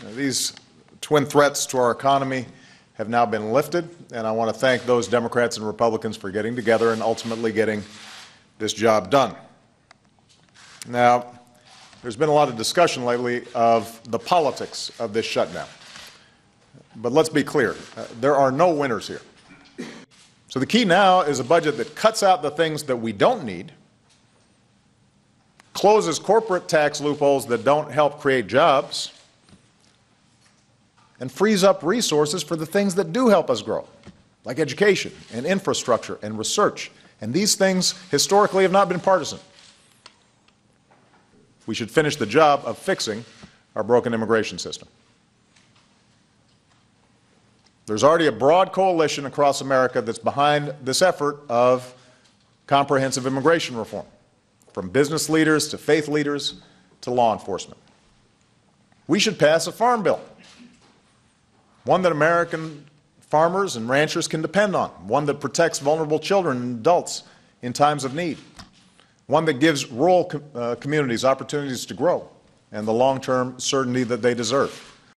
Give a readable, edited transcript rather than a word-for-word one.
These twin threats to our economy have now been lifted, and I want to thank those Democrats and Republicans for getting together and ultimately getting this job done. Now, there's been a lot of discussion lately of the politics of this shutdown. But let's be clear, there are no winners here. So the key now is a budget that cuts out the things that we don't need, closes corporate tax loopholes that don't help create jobs, and frees up resources for the things that do help us grow, like education and infrastructure and research. And these things historically have not been partisan. We should finish the job of fixing our broken immigration system. There's already a broad coalition across America that's behind this effort of comprehensive immigration reform, from business leaders to faith leaders to law enforcement. We should pass a farm bill, one that American farmers and ranchers can depend on, one that protects vulnerable children and adults in times of need, one that gives rural communities opportunities to grow and the long-term certainty that they deserve.